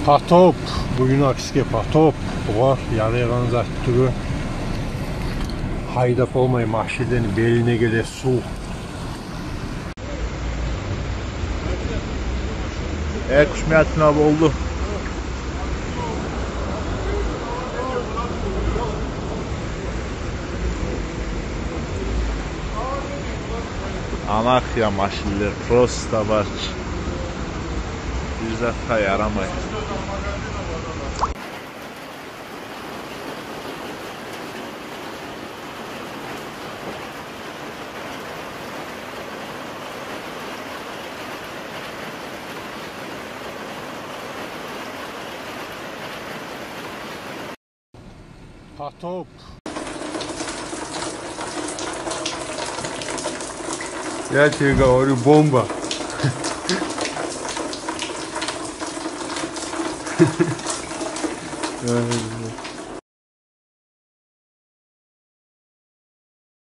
Потоп. Bugün aksiga потоп bor. Yarayan zat türü. Haydap olmay mahşirlerin beline gele su. Kuşmayatın abi oldu. Anarxiya maşinler prosta var. Bir zatta yaramay. Потоп. Я тебе говорю, бомба.